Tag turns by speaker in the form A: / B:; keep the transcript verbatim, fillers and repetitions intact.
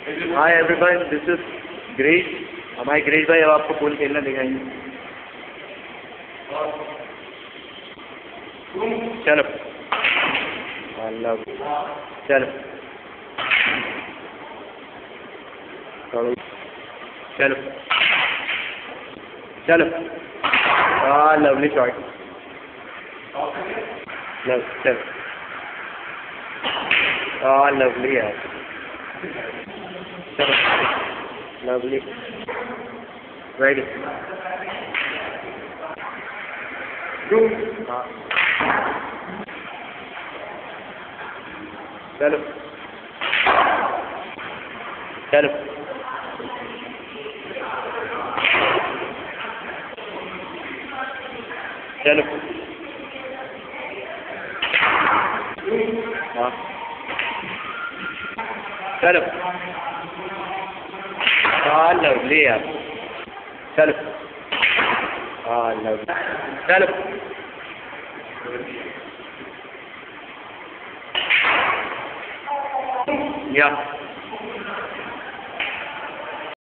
A: Hi everyone, this is Grace. हमारे Grace भाई अब आपको पूल खेलना दिखाएंगे। चलो चलो चलो चलो हाँ लवली शॉट। लव चलो हाँ लवली यार। चलो लवली रेडी। हाँ चलो चलो चलो हाँ चलो हाँ लवली यार। चलो हाँ लवली चलो या